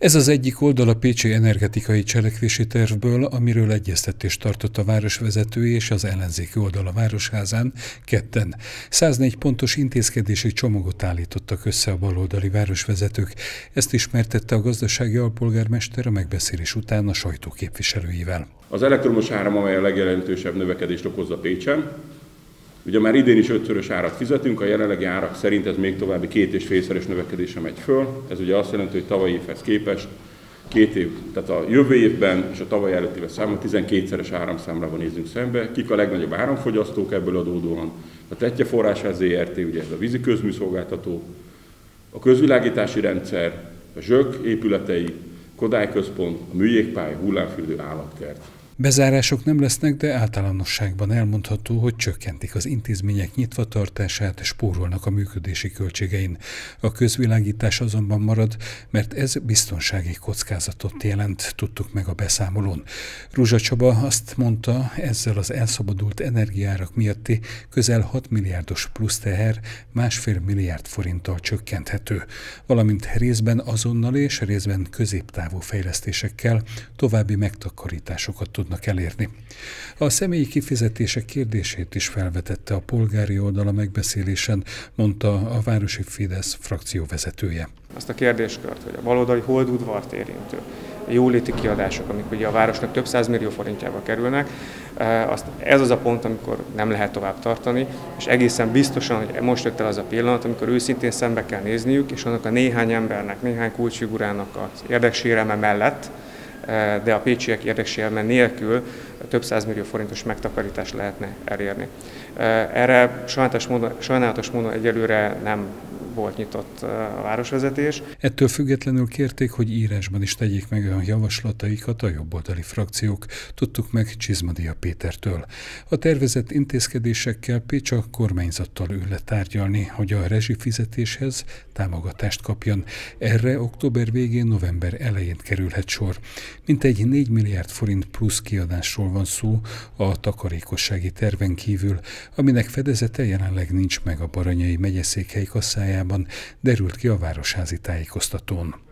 Ez az egyik oldal a pécsi energetikai cselekvési tervből, amiről egyeztetést tartott a városvezető és az ellenzéki oldal a Városházán ketten. 104 pontos intézkedési csomagot állítottak össze a baloldali városvezetők. Ezt ismertette a gazdasági alpolgármester a megbeszélés után a sajtó képviselőivel. Az elektromos áram, amely a legjelentősebb növekedést okozza Pécsen. Ugye már idén is 5-szörös árat fizetünk, a jelenlegi árak szerint ez még további 2,5-szeres növekedésre megy föl. Ez ugye azt jelenti, hogy tavalyi évhez képest 2 év, tehát a jövő évben és a tavaly előtti évvel számol 12-szeres áramszámlában nézünk szembe. Kik a legnagyobb áramfogyasztók ebből adódóan? A Tettye Forrásház Zrt., ugye ez a vízi közműszolgáltató, a közvilágítási rendszer, a ZSÖK épületei, Kodály központ, a műjégpálya, hullámfürdő, állatkert. Bezárások nem lesznek, de általánosságban elmondható, hogy csökkentik az intézmények nyitvatartását, spórolnak a működési költségein. A közvilágítás azonban marad, mert ez biztonsági kockázatot jelent, tudtuk meg a beszámolón. Ruzsa Csaba azt mondta, ezzel az elszabadult energiaárak miatti közel 6 milliárdos plusz teher 1,5 milliárd forinttal csökkenthető, valamint részben azonnal és részben középtávú fejlesztésekkel további megtakarításokat tudnak elérni. A személyi kifizetések kérdését is felvetette a polgári oldal a megbeszélésen, mondta a városi Fidesz frakcióvezetője. Azt a kérdéskört, hogy a baloldali holdudvart érintő jóléti kiadások, amik ugye a városnak több 100 millió forintjába kerülnek, ez az a pont, amikor nem lehet tovább tartani, és egészen biztosan, hogy most jött el az a pillanat, amikor őszintén szembe kell nézniük, és annak a néhány embernek, néhány kulcsfigurának az érdeksérelme mellett, de a pécsiek érdeksérelme nélkül több 100 millió forintos megtakarítást lehetne elérni. Erre sajnálatos módon egyelőre nem volt nyitott a városvezetés. Ettől függetlenül kérték, hogy írásban is tegyék meg a javaslataikat a jobboldali frakciók, tudtuk meg Csizmadia Pétertől. A tervezett intézkedésekkel Pécs a kormányzattal ül le tárgyalni, hogy a rezsifizetéshez támogatást kapjon. Erre október végén, november elején kerülhet sor. Mintegy 4 milliárd forint plusz kiadásról van szó a takarékossági terven kívül, aminek fedezete jelenleg nincs meg a Baranyai megyeszékhely kasszájában, derült ki a városházi tájékoztatón.